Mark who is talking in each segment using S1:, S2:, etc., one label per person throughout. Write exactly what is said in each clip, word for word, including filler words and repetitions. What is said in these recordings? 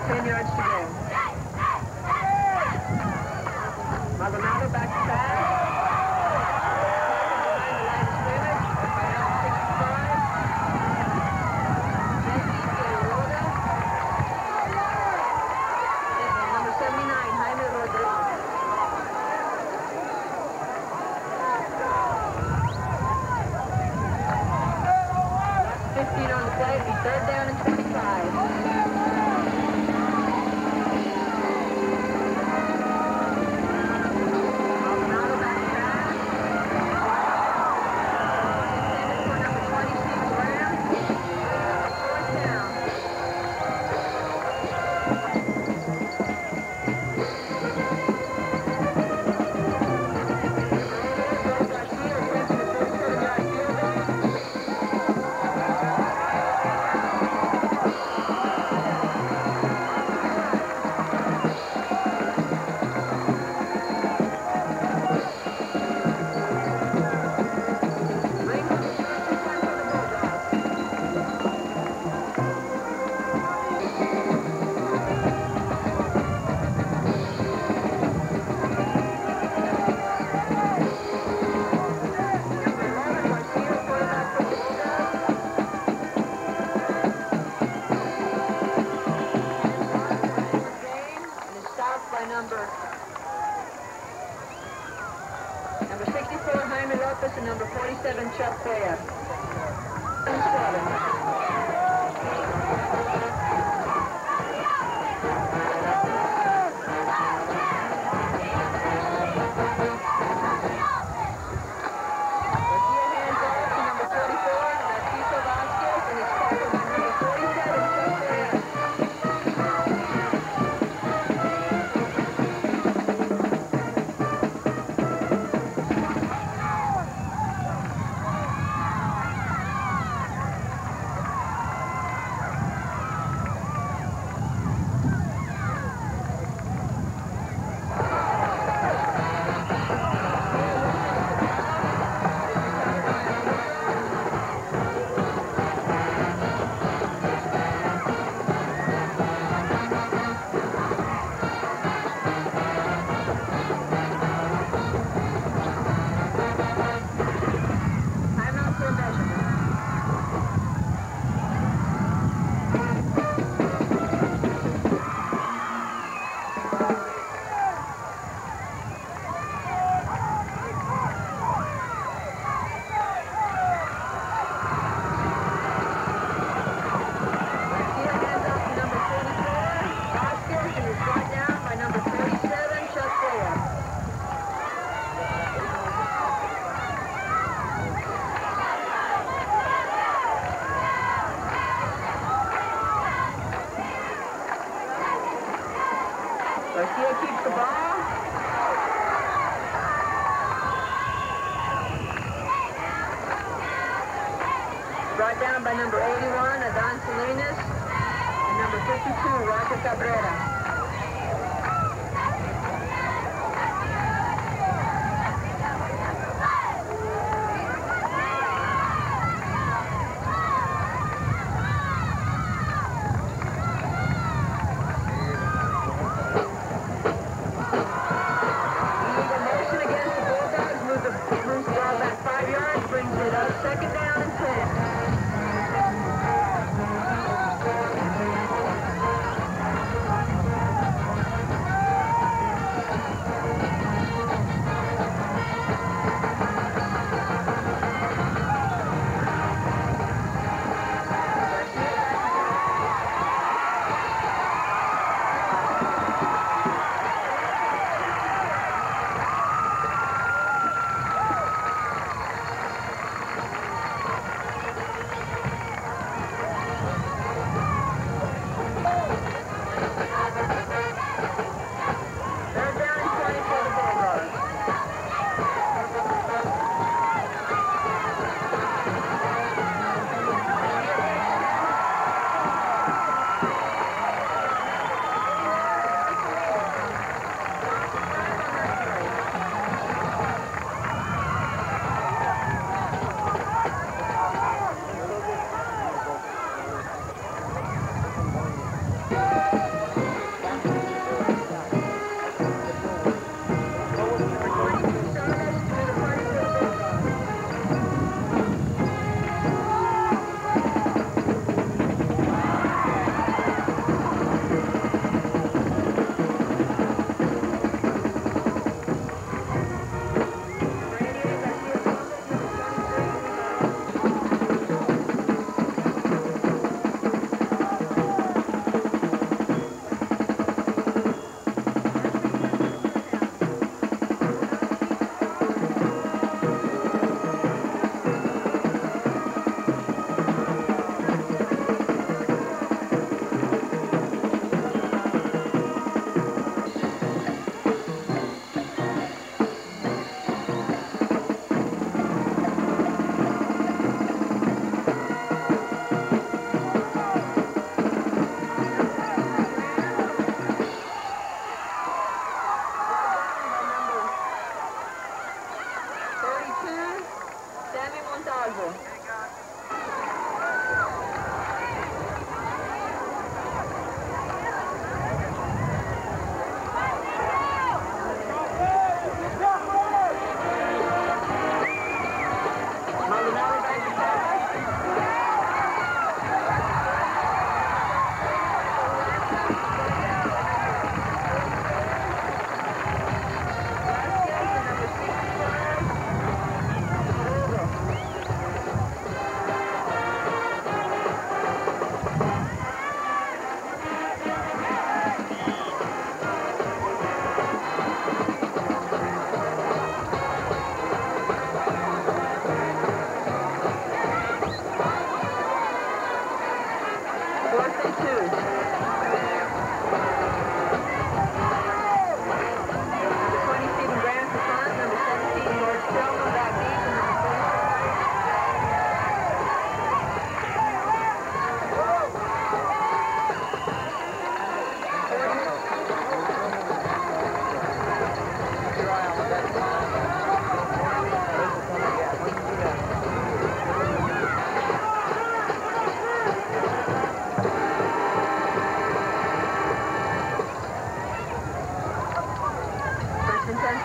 S1: ten yards to go. Maldonado back to pass. Third down and twenty-five. And number forty-seven, Chuck Bayer. Garcia keeps the ball. Brought down by number eighty-one, Adon Salinas, and number fifty-two, Roger Cabrera. Second down and ten.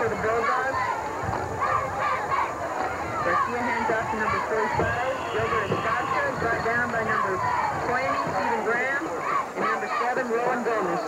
S1: for the Bulldogs. Garcia hands off to number forty-five, Gilbert Escasa, brought down by number twenty, Stephen Graham, and number seven, Rowan Gomez.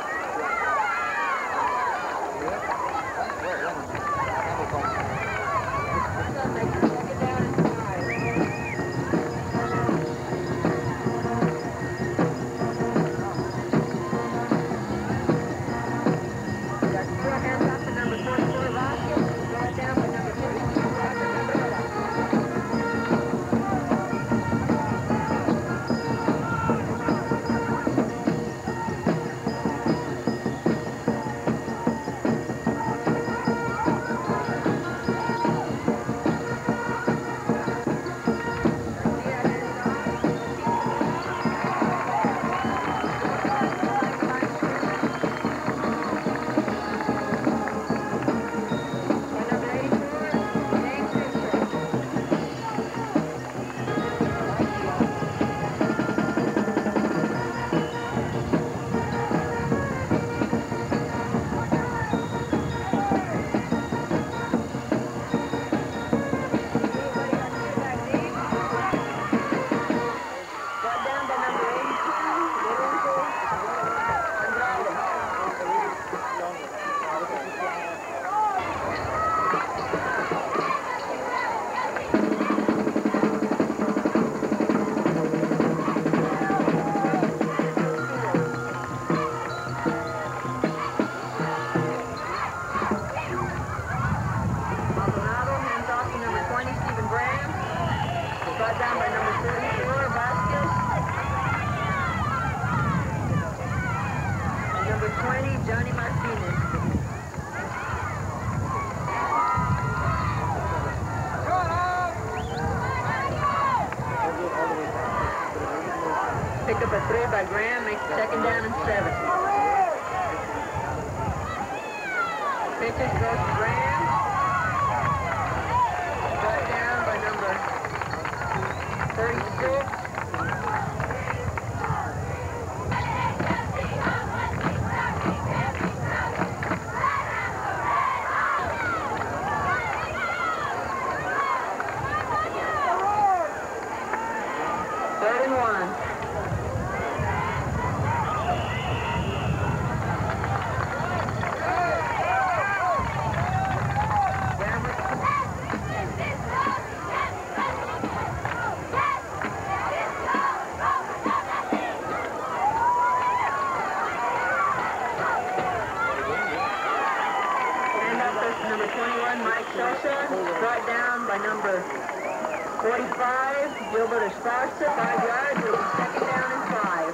S1: Pick up a three by Graham, makes it second down and seven. Pitches goes to Graham. Brought down by number thirty-six. Third and one. Number twenty-one, Mike Sosa, brought down by number forty-five, Gilbert Esparza, five yards, with a second down and five.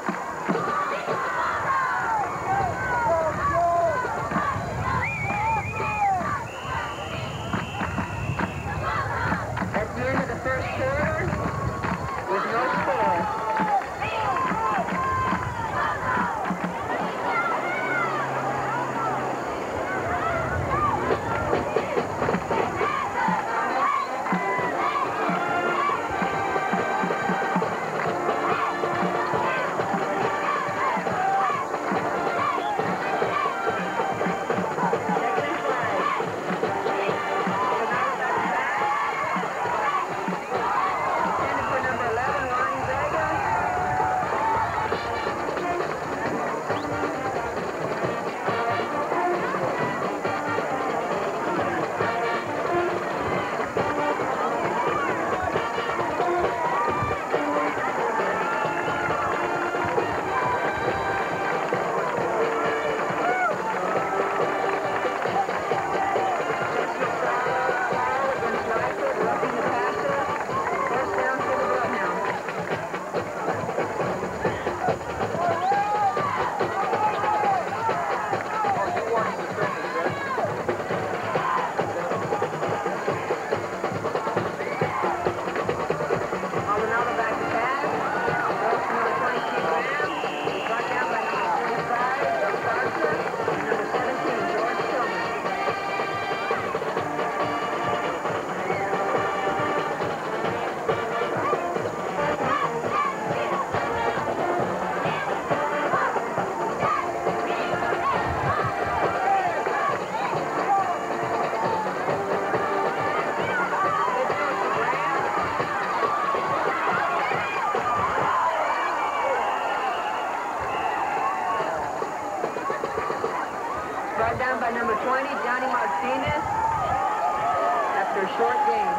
S1: At the end of the first quarter, with no score. Brought down by number twenty, Johnny Martinez, after a short game.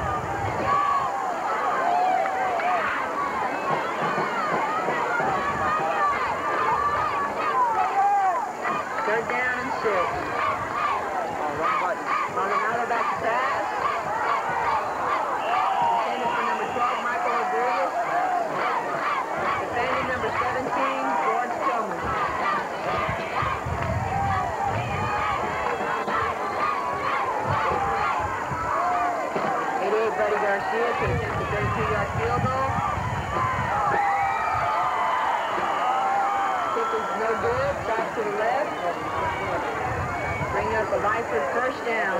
S1: Third down and six. Maldonado back to pass. Intended for number twelve, Michael Rodriguez. Defending number seventeen, George Tillman. eighty-eight, Buddy Garcia to attempt a thirty-two yard field goal. Kick is no good. Shot to the left. Bring up a Lyford first down.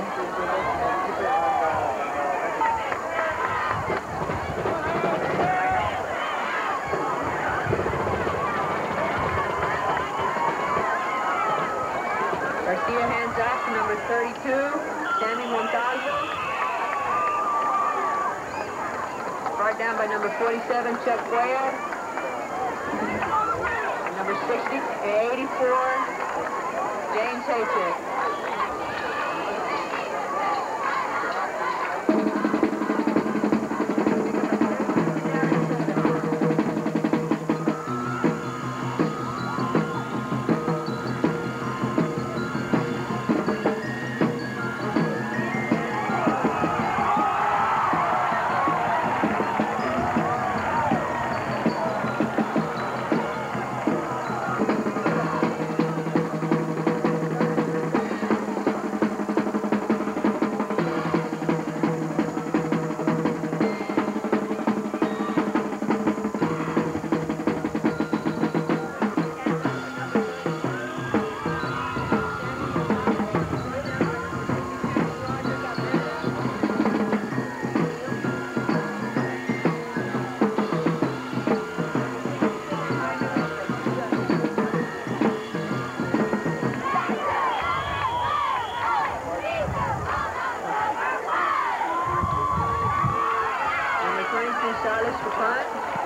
S1: Garcia hands off to number thirty-two, Sammy Montalvo. Brought down by number forty-seven, Chuck Cuellar. Number sixty, eighty-four, James Haycheck. Gonzalez for punt.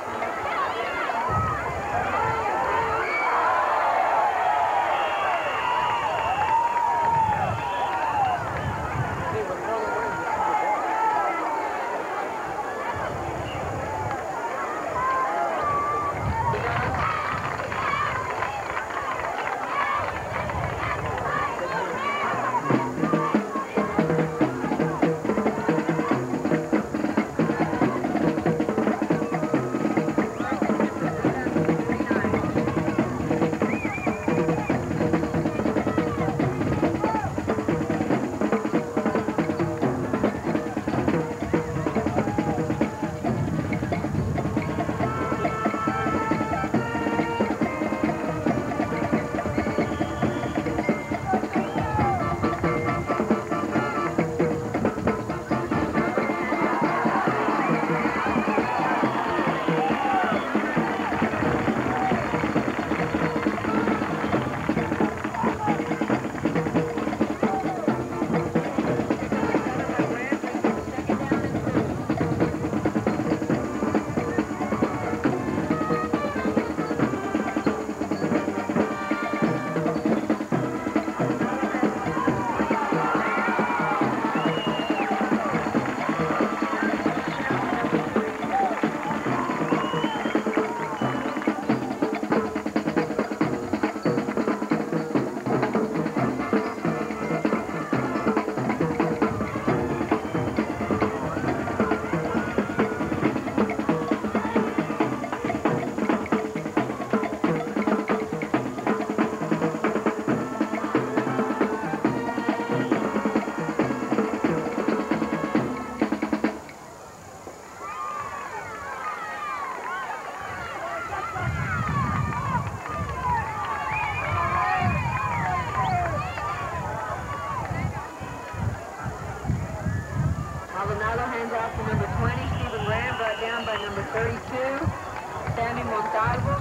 S1: Maldonado hands off to number twenty, Stephen Ram, brought down by number thirty-two, Sammy Montalvo,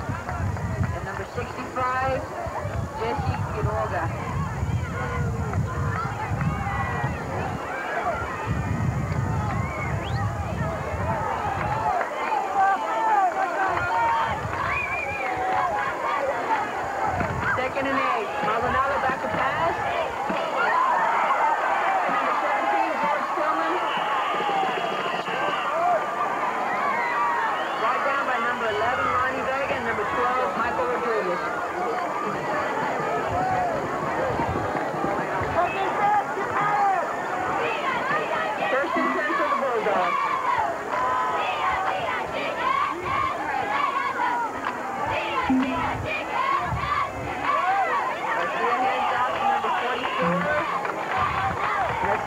S1: and number sixty-five, Jesse Quiroga. Second and eight. Maldonado back to pass.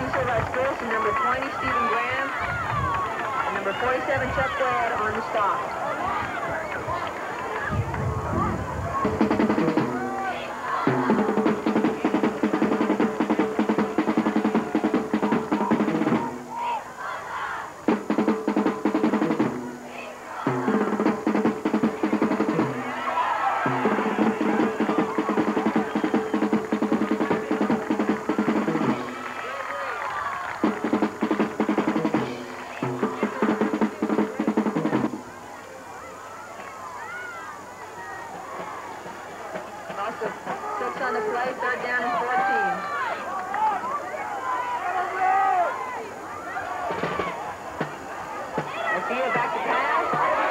S1: Cecil Vasquez and number twenty, Stephen Graham, and number forty-seven, Chuck Wade on the stop. Six on the play, third down and fourteen. Let's see it, back to pass.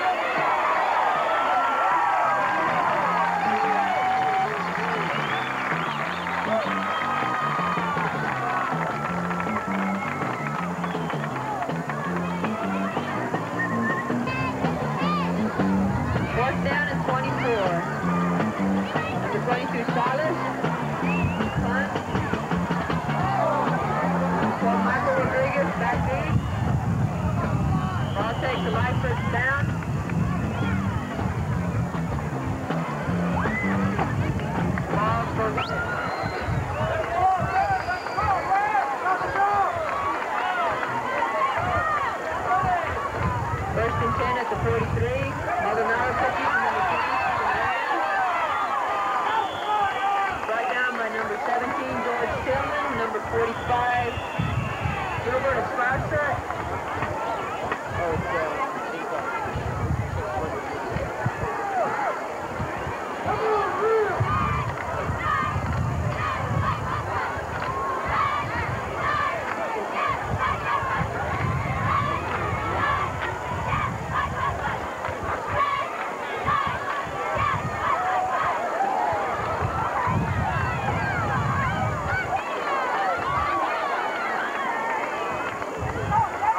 S1: Fourth down and twenty-four. twenty-two, Salas. Punt. For Michael Rodriguez, back deep. Ball takes the right first down. Ball goes. First and ten at the forty-three. Maldonado cookies from number twenty. Number seventeen, George Tillman. Number forty-five, Gilbert Esparza. Okay.
S2: Go!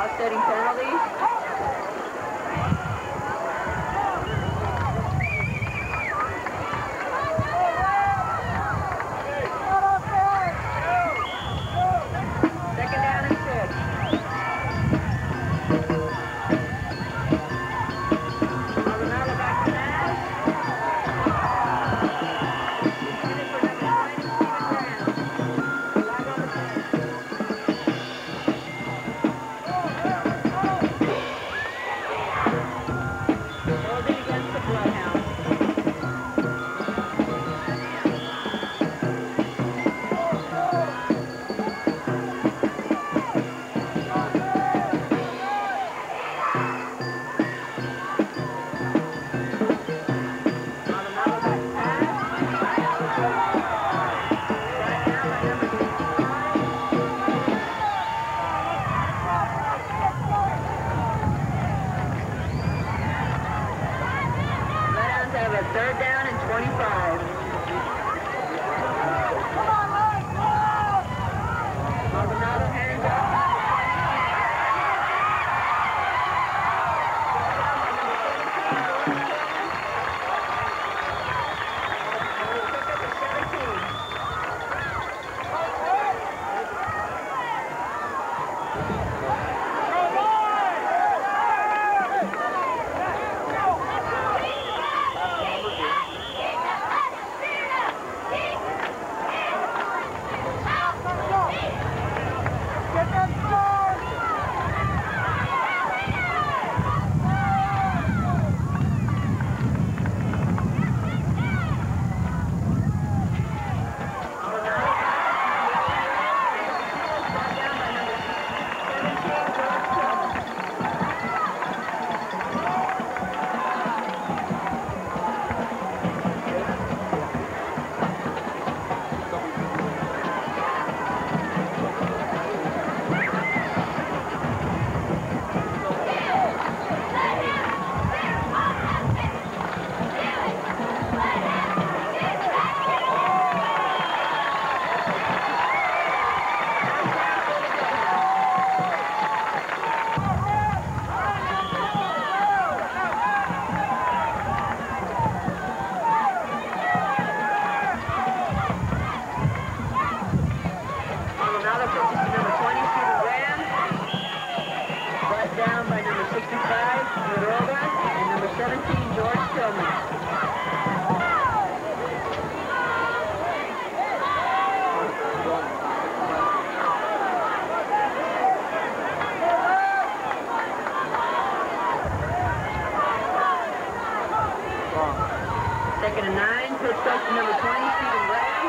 S1: second and nine. Pitch close to number twenty, Stephen Graham.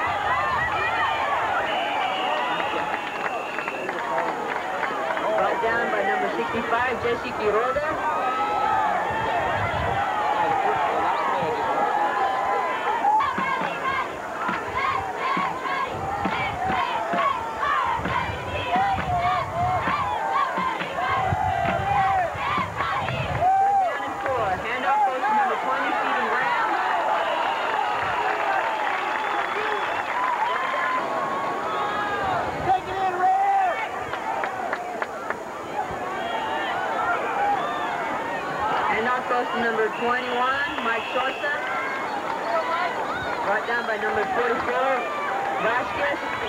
S1: Brought down by number sixty-five, Jesse Quiroga. Number twenty-one, Mike Sosa. Brought down by number forty-four, Vasquez.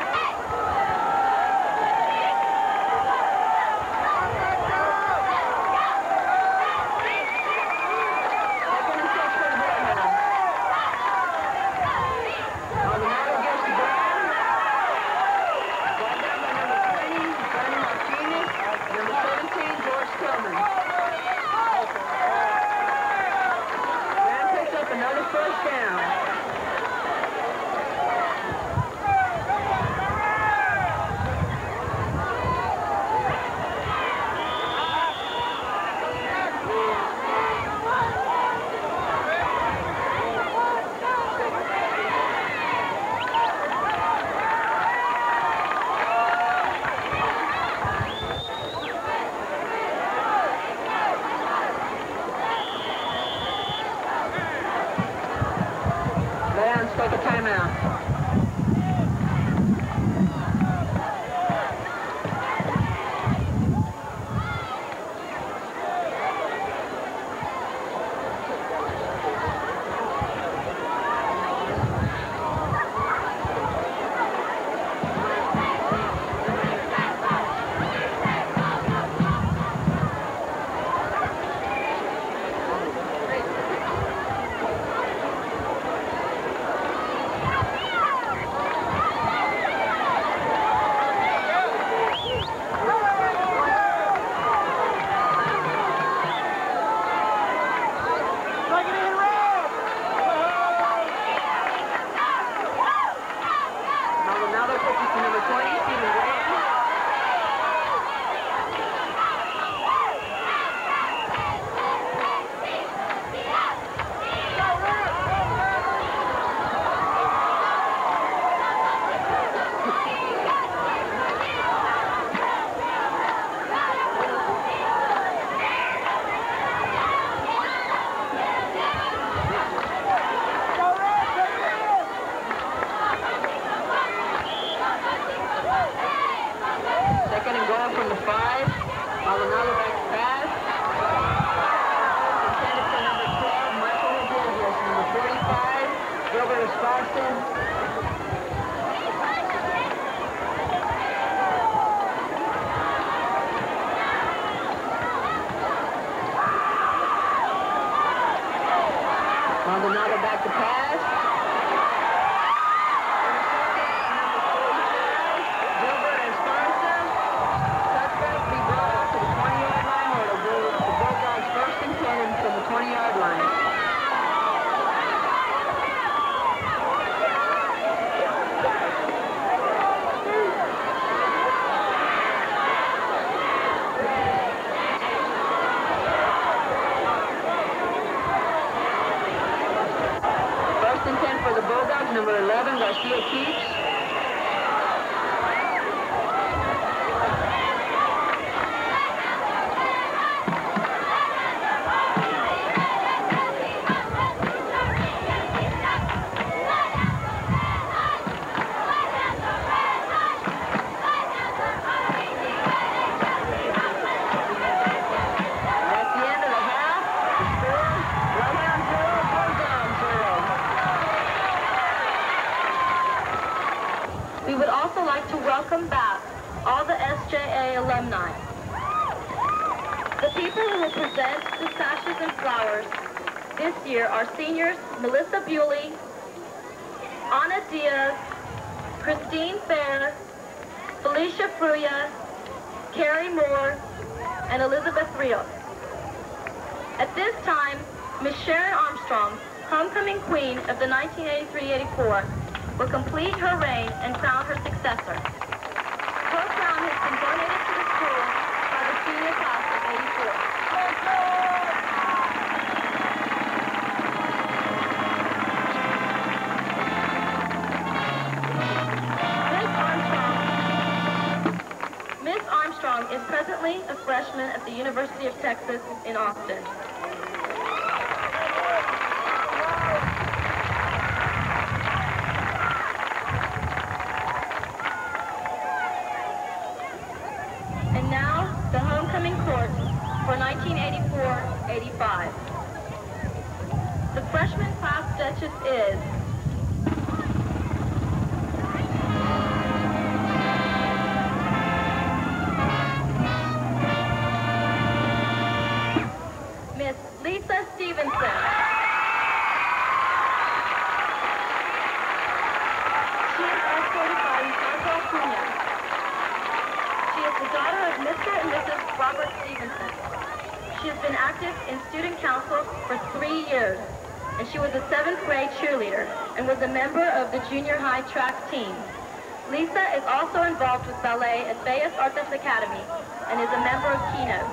S1: Take a timeout. Maldonado back to pass. Gilbert Esparza. Touchback be brought out to the twenty-yard line, or it'll go to the Bulldogs first and ten from the twenty-yard line. For the Bulldogs, number eleven, Garcia Keeps.
S2: Welcome back, all the S J A alumni. The people who will present the sashes and flowers this year are seniors Melissa Bewley, Ana Diaz, Christine Fair, Felicia Fruya, Carrie Moore, and Elizabeth Rios. At this time, Miss Sharon Armstrong homecoming queen of the nineteen eighty-three eighty-four, will complete her reign and crown her successor. Her crown has been donated to the school by the senior class of eighty-four. Miss Armstrong is presently a freshman at the University of Texas in Austin. And now, the homecoming court for nineteen eighty-four eighty-five. The freshman class duchess is Miss Lisa Stevenson. She is escorted by Ricardo Cunha. She is the daughter of Mister and Missus Robert Stevenson. She has been active in student council for three years, and she was a seventh grade cheerleader and was a member of the junior high track team. Lisa is also involved with ballet at Bellas Artes Academy and is a member of Keynote.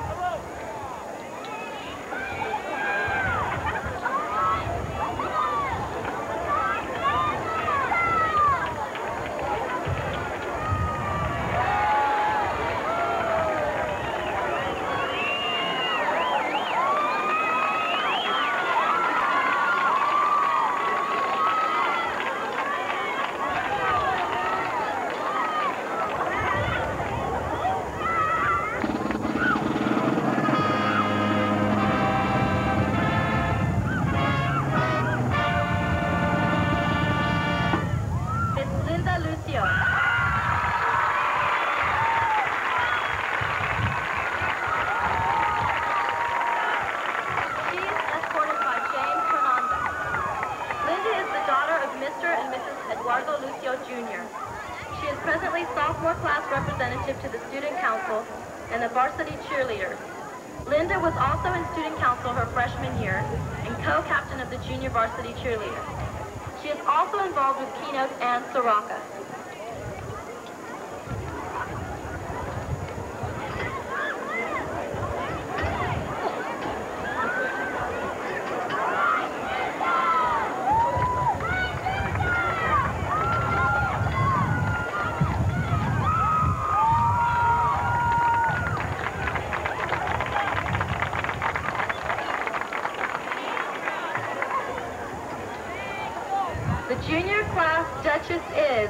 S2: To the student council and the varsity cheerleaders. Linda was also in student council her freshman year and co-captain of the junior varsity cheerleaders. She is also involved with Keynote and Soraka. The junior class duchess is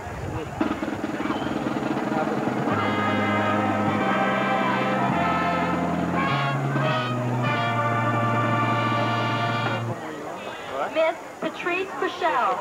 S2: Miss Patrice Pichelle.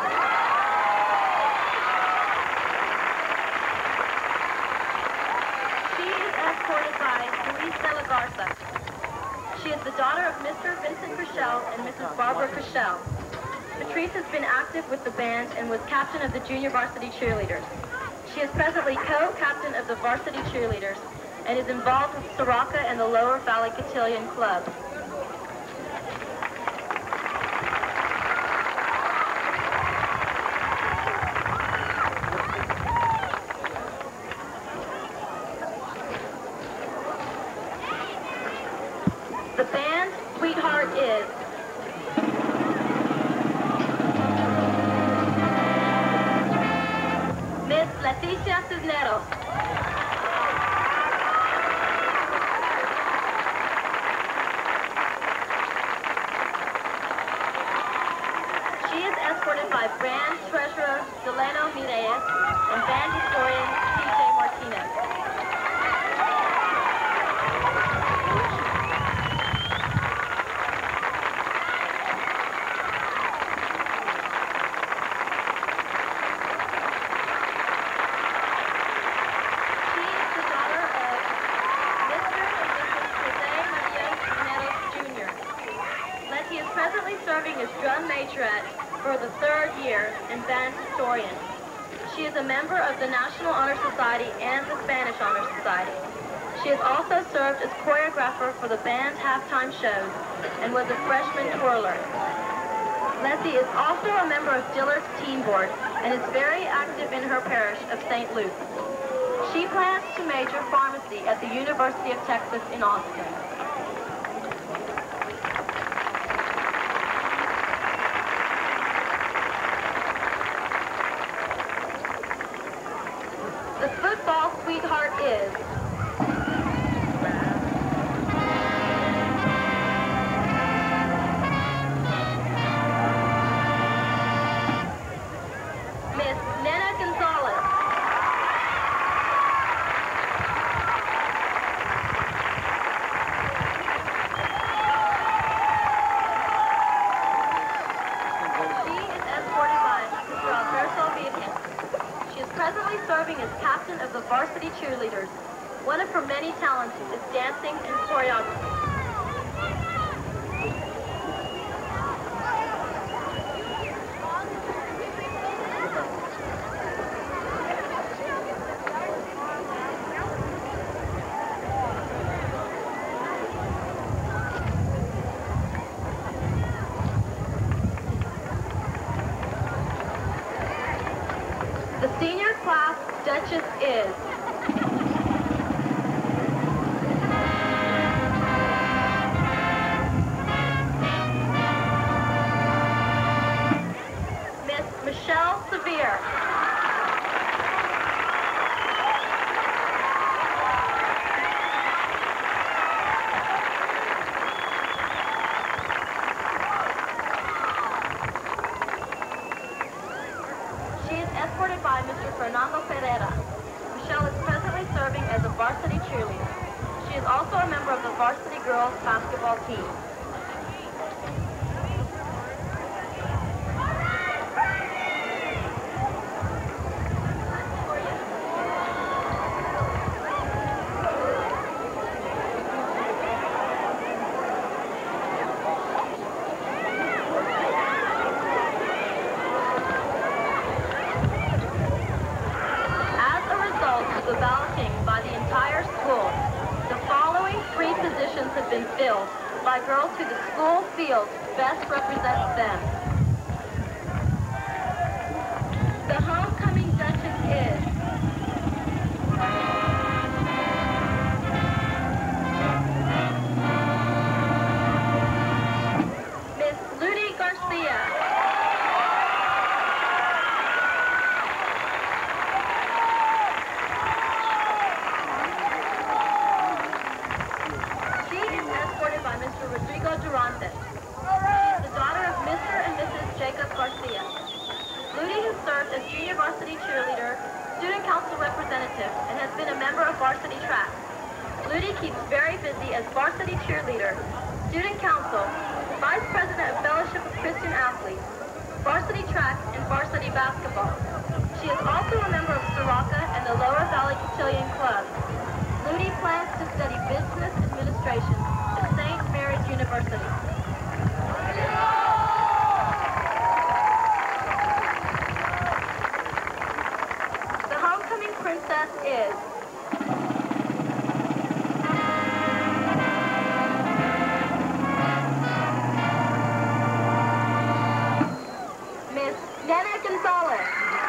S2: She is escorted by Luis de la Garza. She is the daughter of Mister Vincent Pichelle and Missus Barbara Pichelle. Patrice has been active with the band and was captain of the junior varsity cheerleaders. She is presently co-captain of the varsity cheerleaders and is involved with Soraka and the Lower Valley Cotillion Club. The band sweetheart is Miss Leticia Cisneros. She is escorted by Brand Treasurer Delano Mireles and Band Historian T J Martinez. Serving as drum majorette for the third year and band historian. She is a member of the National Honor Society and the Spanish Honor Society. She has also served as choreographer for the band's halftime shows and was a freshman twirler. Letty is also a member of Dillard's Teen Board and is very active in her parish of Saint Luke. She plans to major pharmacy at the University of Texas in Austin. The football sweetheart is Miss Nena Gonzalez. She is escorted by Mister Alberto Villarreal. She is presently serving as captain of the varsity cheerleaders. One of her many talents is dancing and choreography. The senior class Duchess is Miss Michelle Severe. She is escorted by Mister Fernando Ferreira. Michelle is presently serving as a varsity cheerleader. She is also a member of the varsity girls basketball team. As a result of the balloting by the entire school, the following three positions have been filled by girls who the school feels best represents them. The homecoming Duchess is Miss Ludi Garcia. She is escorted by Mister Rodrigo Durante. She is the daughter of Mister and Missus Jacob Garcia. Ludi has served as junior varsity cheerleader, student council representative, and has been a member of varsity track. Ludi keeps very busy as varsity cheerleader, student council, vice president of Fellowship of Christian Athletes, varsity track, and varsity basketball. She is also a member of Soraka and the Lower Valley Cotillion Club. Ludi plans to study business administration at Saint Mary's University. The homecoming princess is Miss Nena Gonzalez.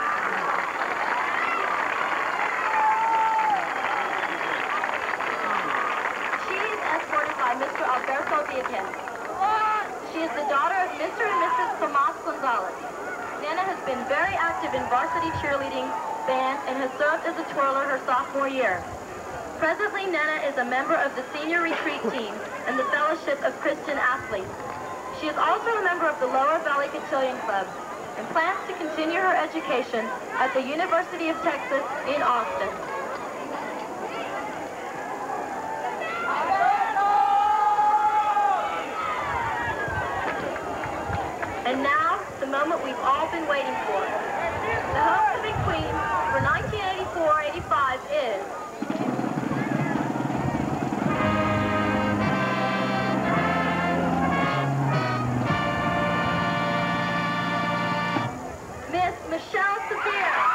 S2: She is escorted by Mister Alberto Villarreal. She is the daughter of Mister and Missus Tomas Gonzalez. Nena has been very active in varsity cheerleading, band, and has served as a twirler her sophomore year. Presently, Nena is a member of the senior retreat team and the Fellowship of Christian Athletes. She is also a member of the Lower Valley Cotillion Club and plans to continue her education at the University of Texas in Austin. And now, the moment we've all been waiting for. The homecoming queen for nineteen eighty-four eighty-five is Miss Michelle Severe.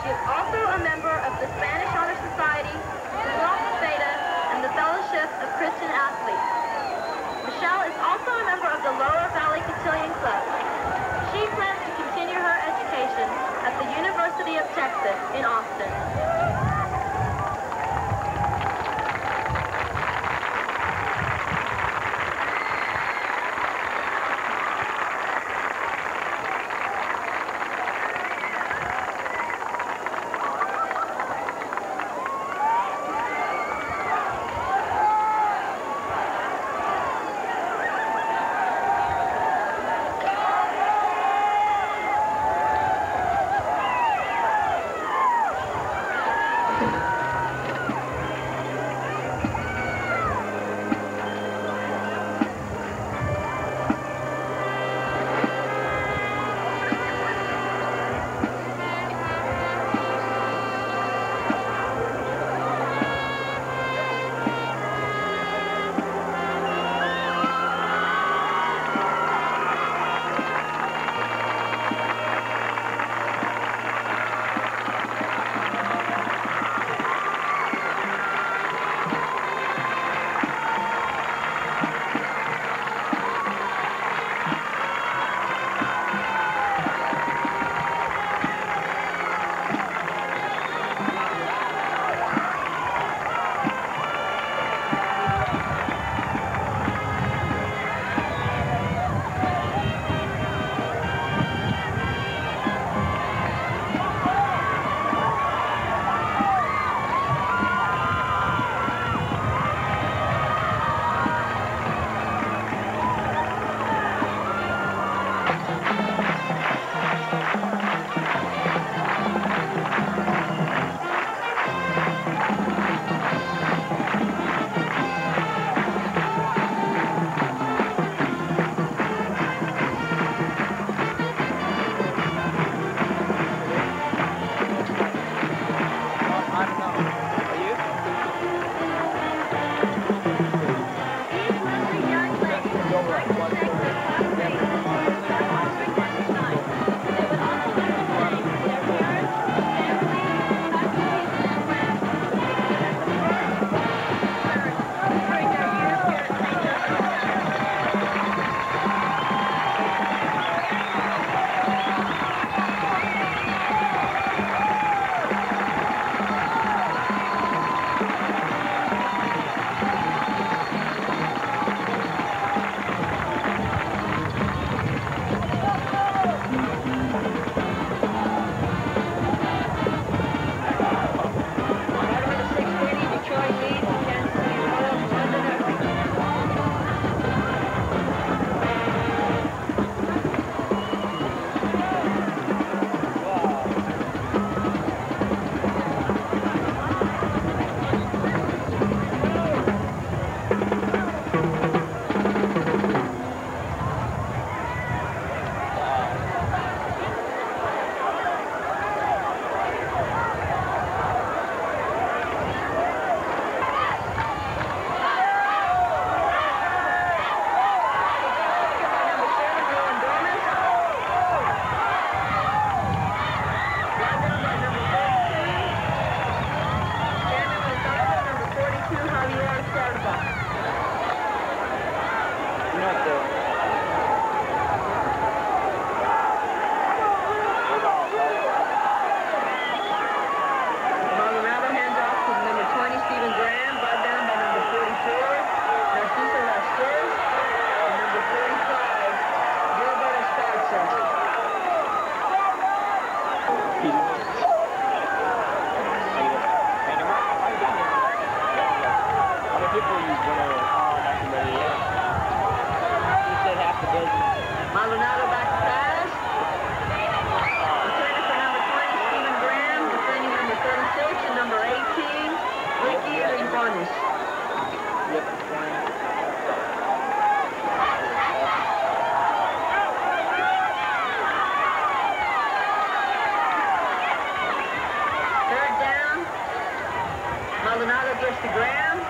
S2: She is also a member of the Spanish Honor Society, the Alpha Theta, and the Fellowship of Christian Athletes. Michelle is also a member of the Lower Valley Cotillion Club. She plans to continue her education at the University of Texas in Austin.
S1: Maldonado back to pass. Returning for number twenty, Stephen Graham. Defending number thirty-six and number eighteen, Ricky Rincones.
S3: Yep,
S1: Third down. Maldonado gets to Graham.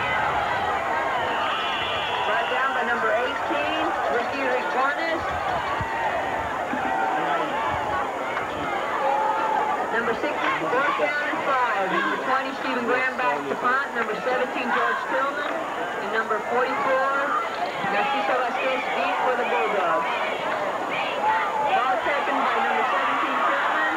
S1: Brought down by number eighteen, Ricky Rincones. Number sixty-four. punt, number seventeen, George Tillman, and number forty-four, Narciso Vasquez beat for the Bulldogs. Ball taken by number seventeen, Tillman.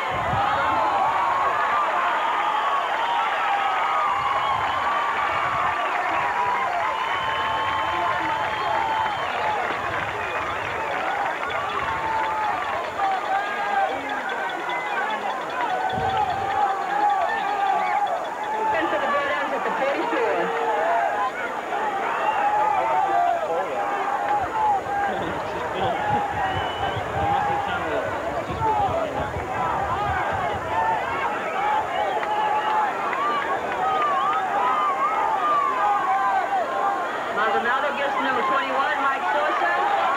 S1: Maldonado gets to number twenty-one, Mike Sosa.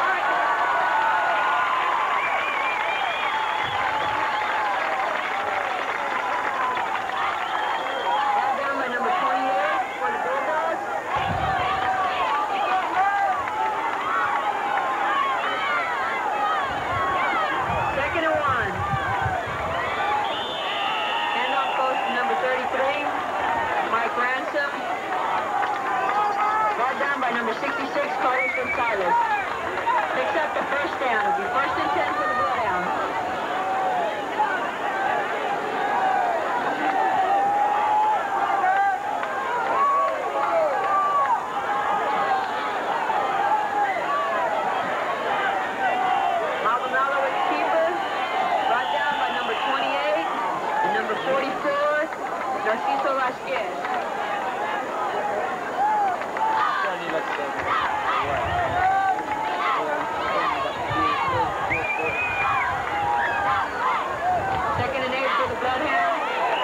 S1: Ball down by number twenty-eight for the Bulldogs. Second and one. Handoff goes to number thirty-three, Mike Ransom. Down by number sixty-six, Carlos Gonzalez. Picks up the first down. It'll be first and ten for the Bloodhounds. Maldonado with the keeper. Brought down by number twenty-eight and number forty-four, Narciso Vasquez. Second and eight for the Bloodhounds.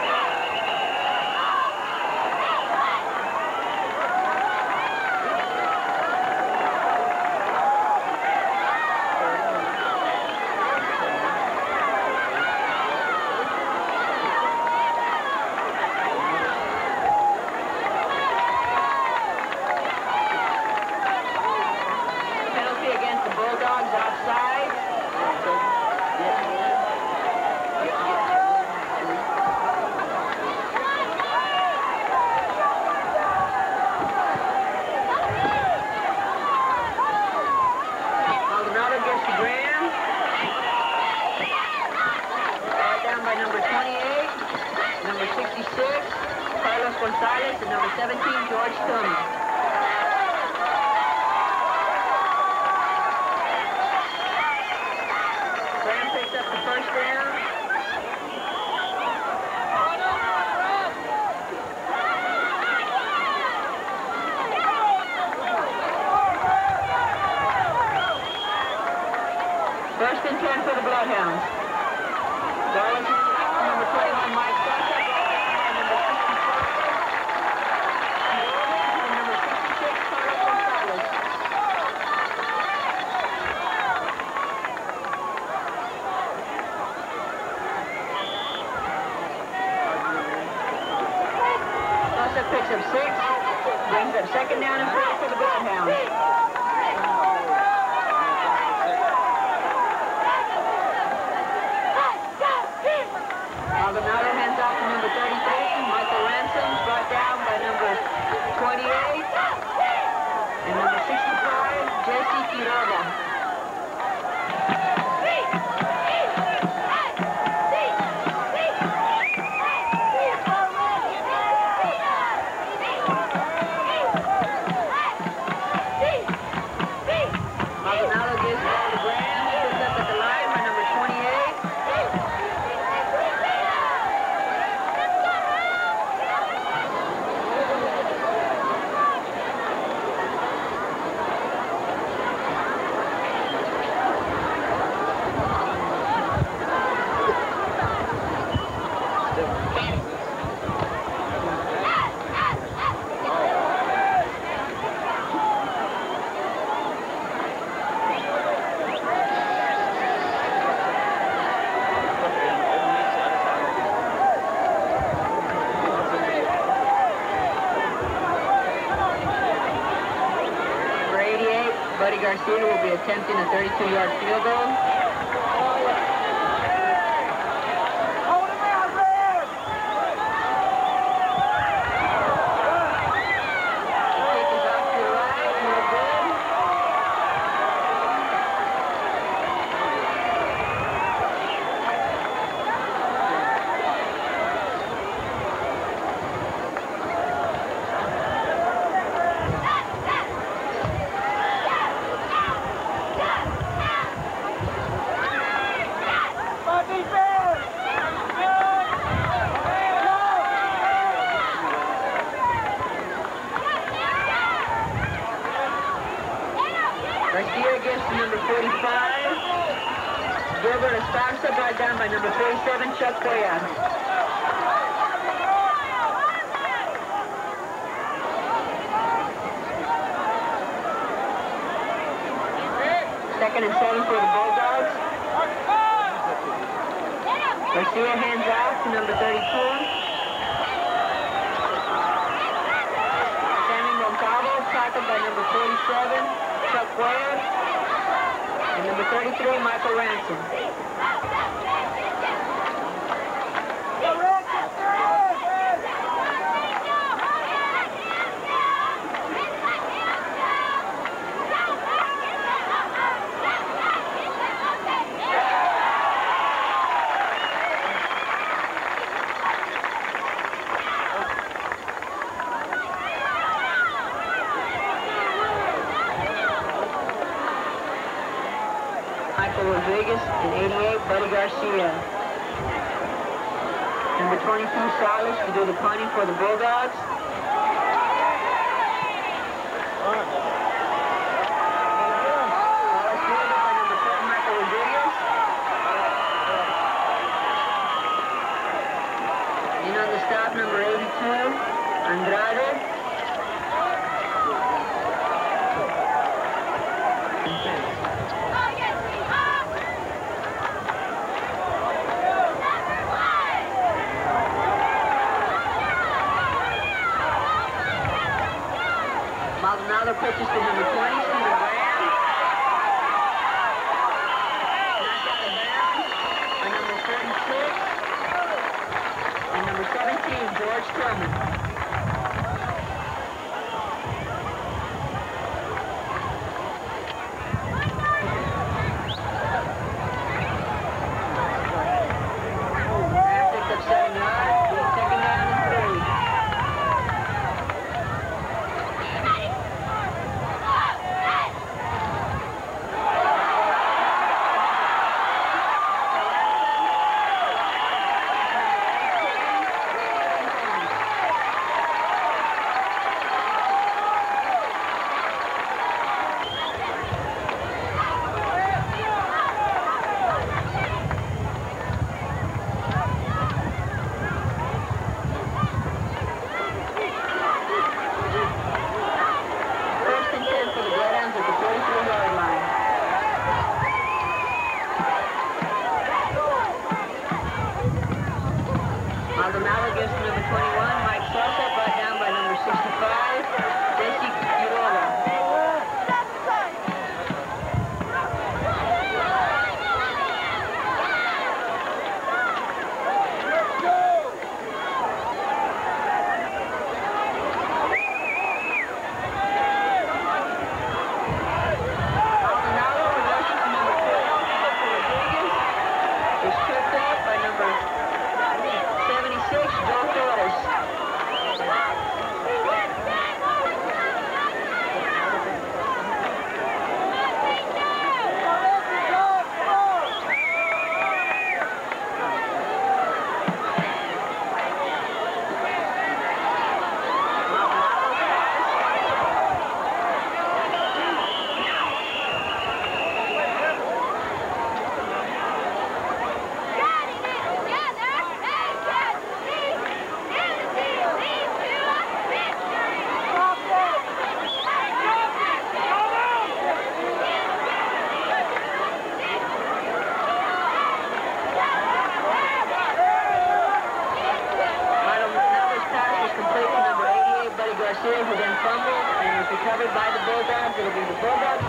S1: Gonzalez and number seventeen, George Tillman. Graham picks up the first down. First and ten for the Bloodhounds. Garland, number twenty-one, Mike Sosa. Picks up six, brings up second down and three for the Bloodhounds. Maldonado hands off to number thirty-three, Michael Ransom, brought down by number twenty-eight, and number sixty-five, Jesse Quiroga. Buddy Garcia will be attempting a thirty-two yard field goal. number forty-five. Gilbert Esparza brought down by number forty-seven, Chuck Boyan. Second and seven for the Bulldogs. Garcia hands off to number thirty-two. Sammy Moncavo tackled by number forty-seven, Chuck Boyan. And number thirty-three, Michael Ransom. Rodriguez and eighty-eight, Buddy Garcia. Number twenty-two, Salas to do the punting for the Bulldogs. Salas fielded by number ten, Michael Rodriguez. In on the stop, number eighty-two, Andrade. Maldonado pitches to number twenty, Stephen Graham. Knocked out of bounds by number thirty-six. And number seventeen, George Tillman. Graham picked up seven yards, being second down and three. Maldonado gives to number twenty-one, Mike Sosa, brought down by number sixty-five, Jesse Quiroga. Maldonado rushes to number twelve, Rodriguez, is tripped up by number seventy-six, Joe Torres. Garcia, who then fumbled and was recovered by the Bulldogs. It'll be the Bulldogs.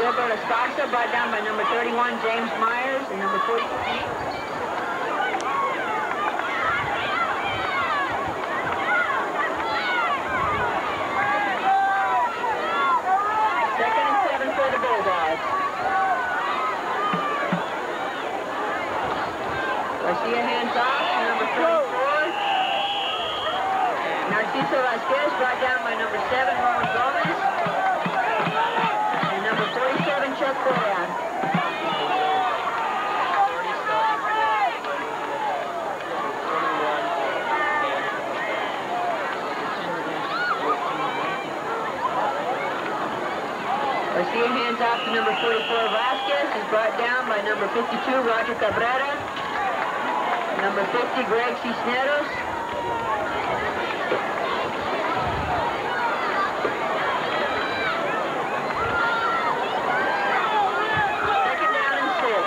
S1: Gilbert Escasa, brought down by number thirty-one, James Myers, and number forty-eight. Second and seven for the Bulldogs. Garcia hands off to number thirty-four. Narciso Vasquez, brought down by number seven, Ron Gomez. And number forty-seven, Chuck Boyan. Garcia hands off to number forty-four, Vasquez, is brought down by number fifty-two, Roger Cabrera. Number fifty, Greg Cisneros. Second down and six.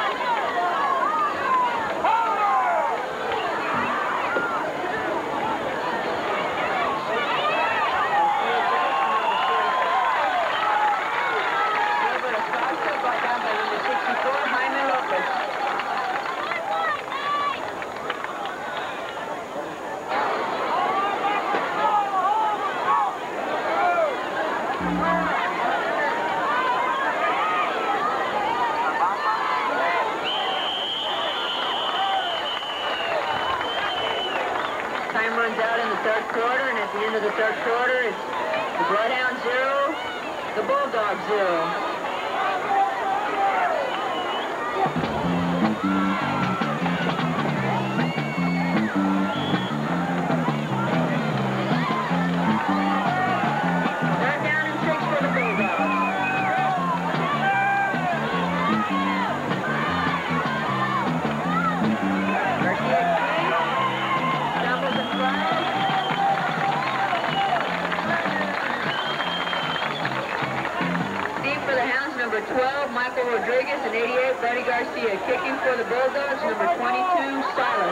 S1: Gilbert Escasa, brought down by number sixty-four, Jaime Lopez. Time runs out in the third quarter, and at the end of the third quarter, it's the Bloodhound zero, the Bulldog zero. Third down and six for the Bulldogs. Garcia stumbles and flies. Steve for the Hounds, number twelve, Michael Rodriguez, and eighty-eight, Buddy Garcia. Kicking for the Bulldogs, number twenty-two, Silas.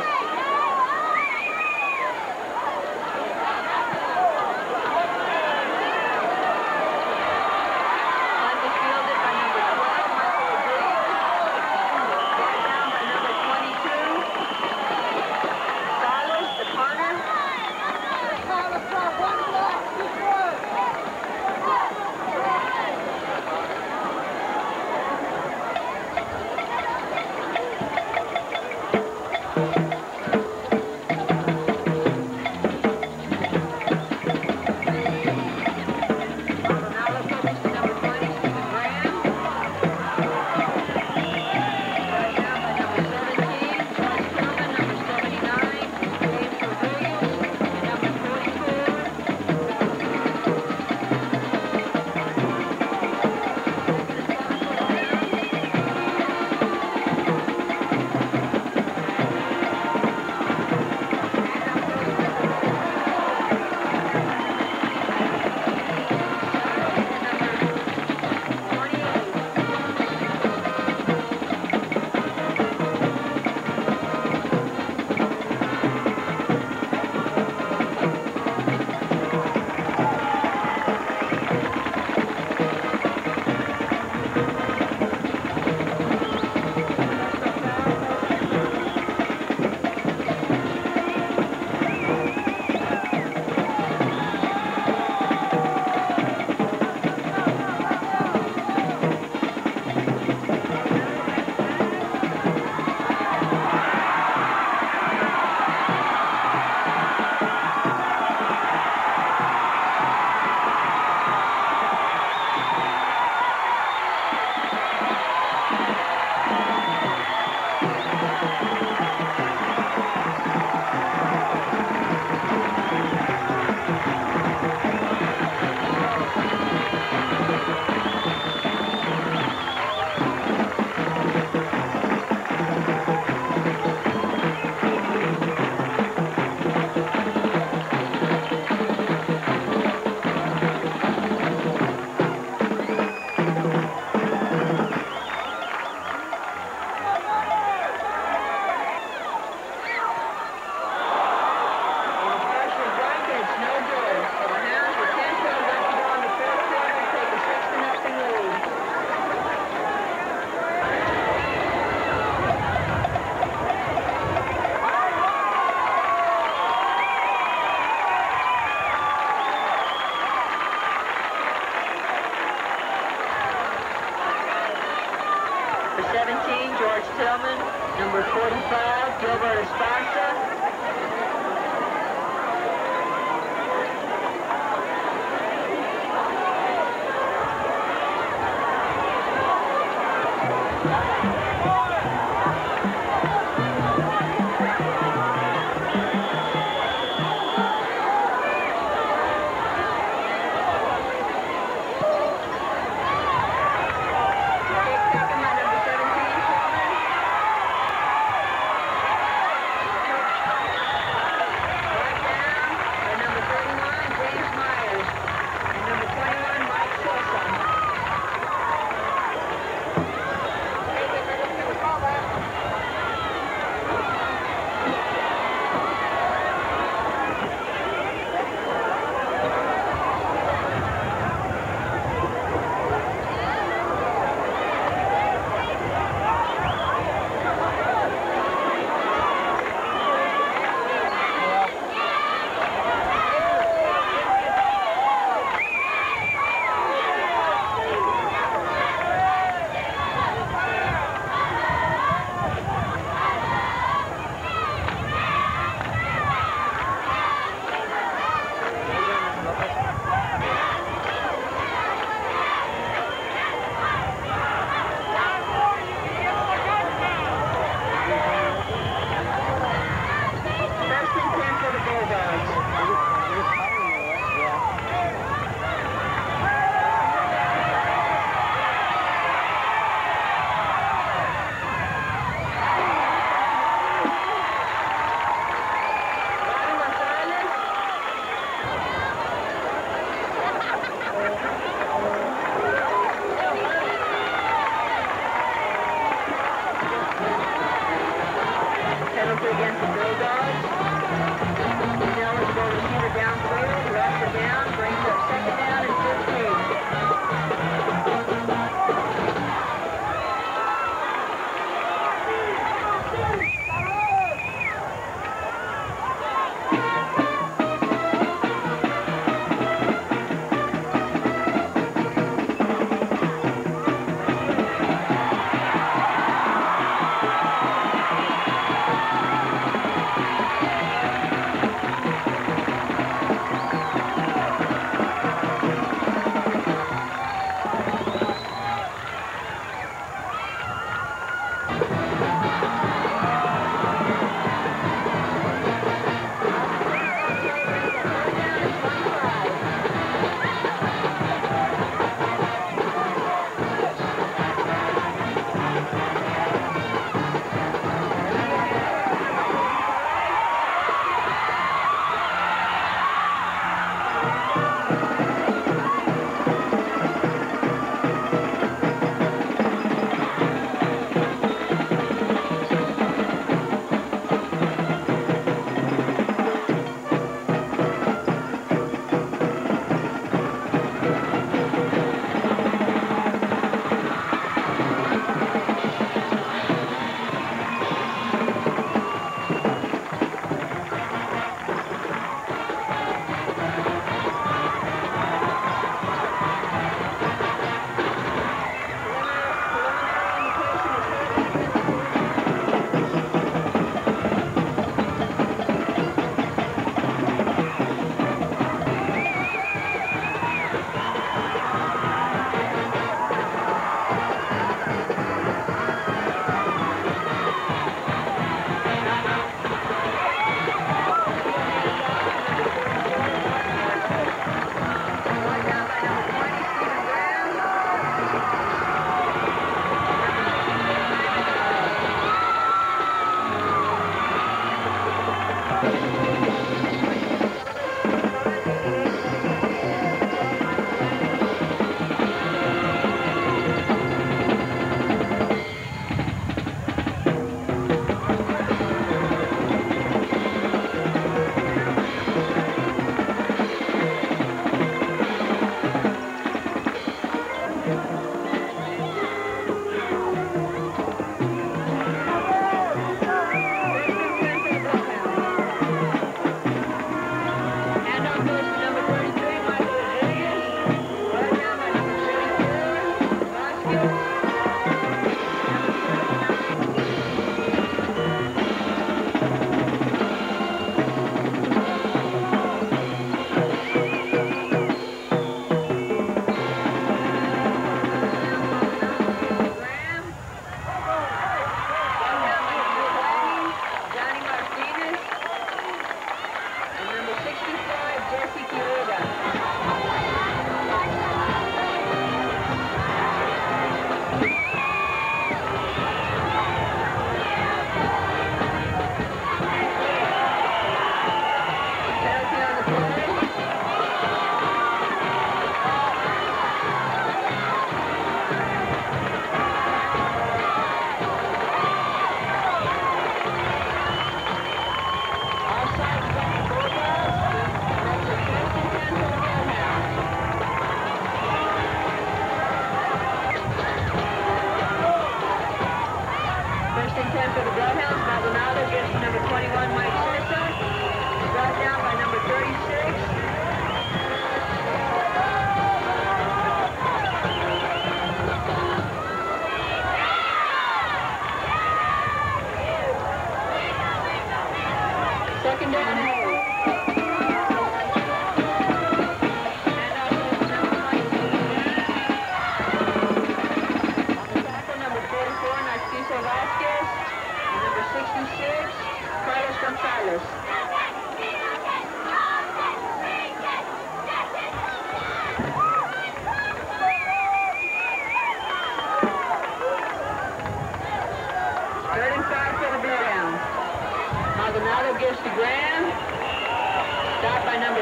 S1: Punt is fielded by number twelve, Michael Rodriguez. Brought down by number twenty-two, Silas, the punter.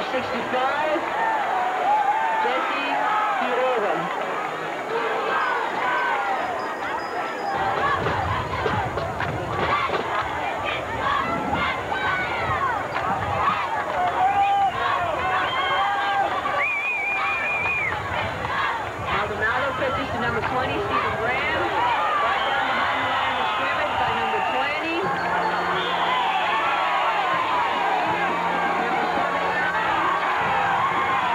S1: sixty-five, Jesse Quiroga. Maldonado pitches to number twenty, Stephen Graham. Right down behind the line of scrimmage by number twenty. Number seventy-nine.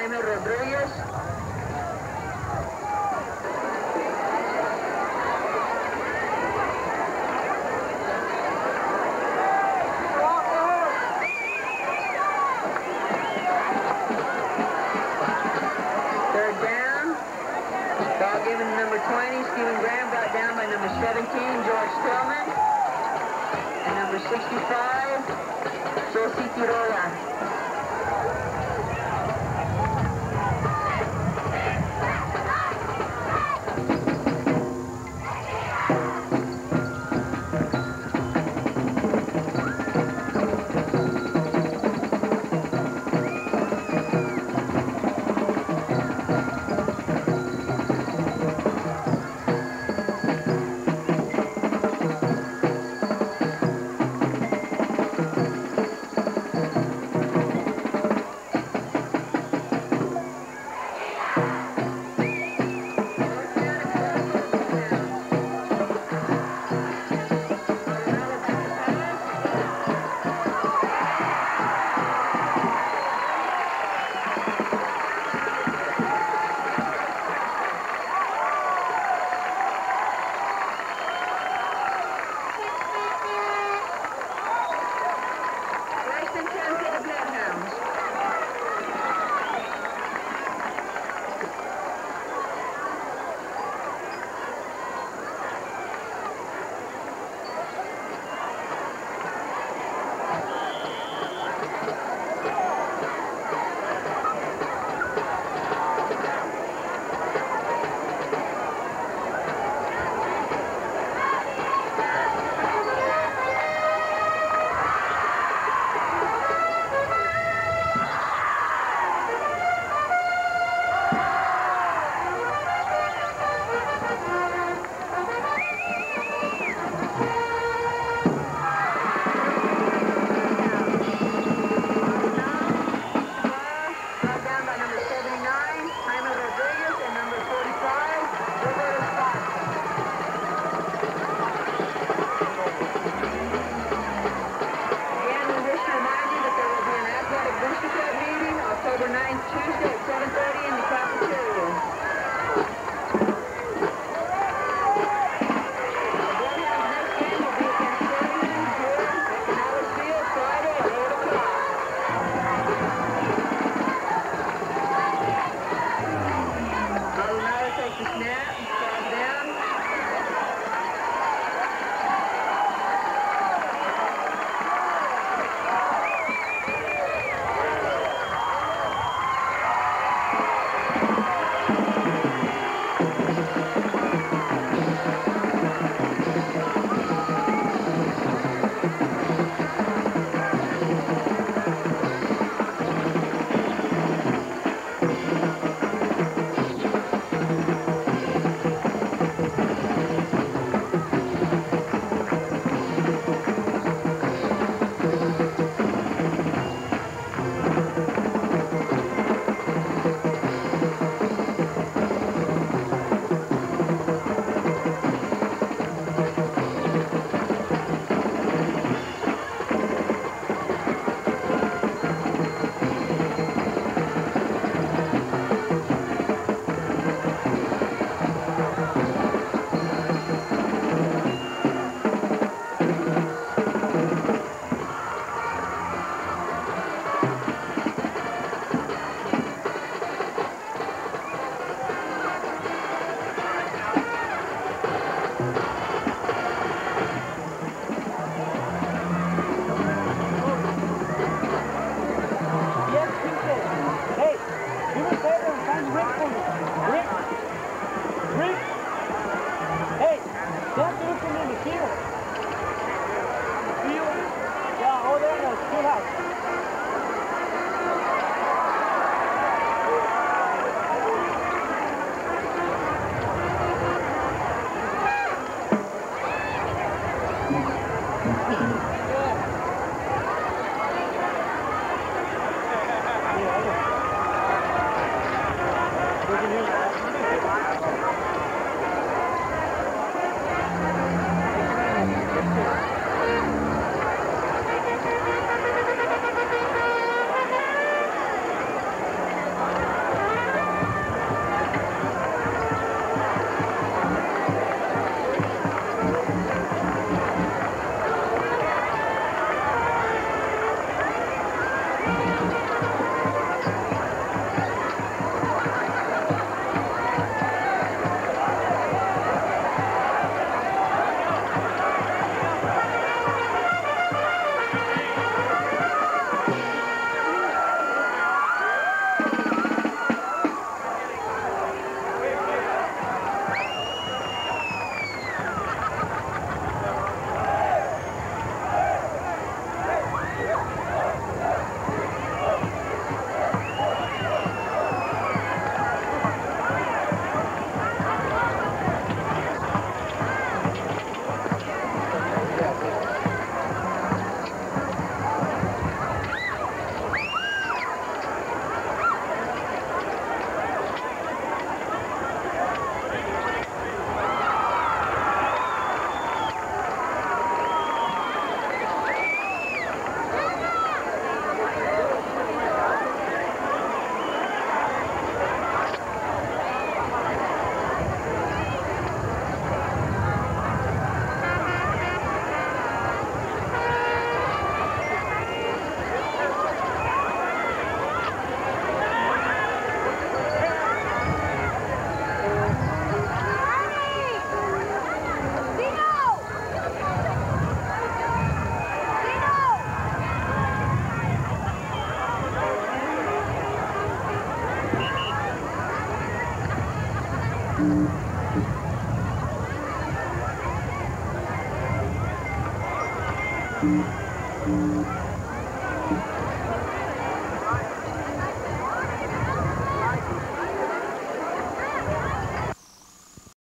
S1: Jaime Rodriguez. Third down. Ball given to number twenty, Stephen Graham, brought down by number seventeen, George Tillman. And number sixty-five, Jesse Quiroga. Thank you.